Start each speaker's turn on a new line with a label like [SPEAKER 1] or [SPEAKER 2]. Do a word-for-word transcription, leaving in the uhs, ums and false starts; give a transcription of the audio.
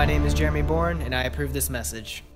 [SPEAKER 1] My name is Jeremy Bourne, and I approve this message.